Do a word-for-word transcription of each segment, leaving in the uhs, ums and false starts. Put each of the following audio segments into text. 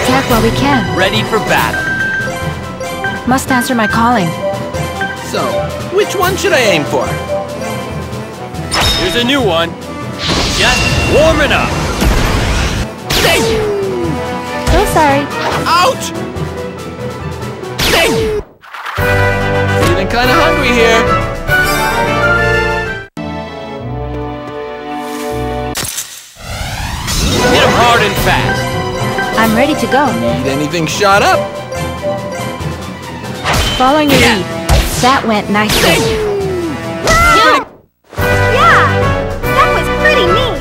attack while we can. Ready for battle. Must answer my calling. So, which one should I aim for? Here's a new one. Just warming up. So sorry. Ouch! Feeling kinda hungry here. Hit him hard and fast. I'm ready to go. Need anything shot up? Following your lead. That went nicely. Yeah, that was pretty neat.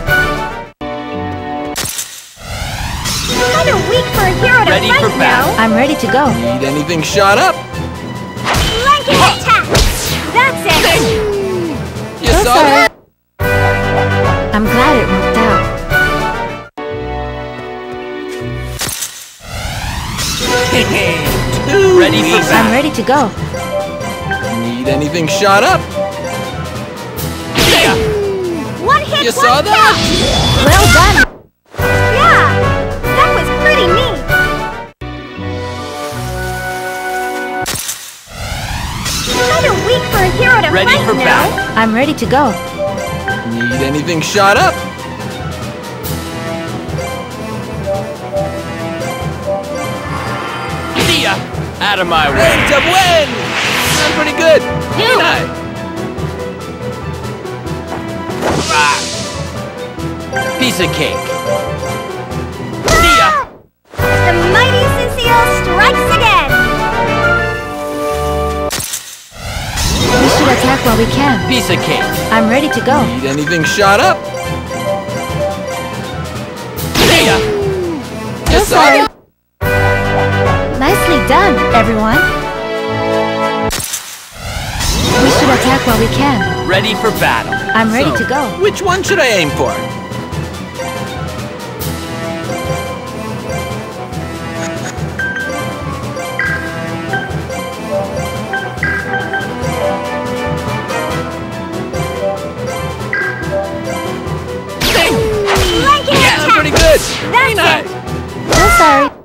Kind of weak for a hero to Ready fight for battle. now. I'm ready to go. Need anything shot up? Blanket attack. That's it. You So saw sorry. that? I'm glad it worked out. Too Ready for easy. battle. I'm ready to go. Need anything shot up? Yeah. One hit, You one saw that? kill. Well done. Yeah, that was pretty neat. Kind of weak for a hero to Ready fight for now. battle. I'm ready to go. Need anything shot up? See ya. Out of my way. Win to win! Sounds pretty good. You. Nice. Ah. Piece of cake. See ya. The mighty Cecile strikes again. We should attack while we can. Piece of cake. I'm ready to go. Need anything shot up? See ya. You So saw sorry. that? Nicely done, everyone. We should attack while we can. Ready for battle. I'm ready So, to go. which one should I aim for? Blanket Yeah, attack. pretty good. That's Nice. it. So sorry.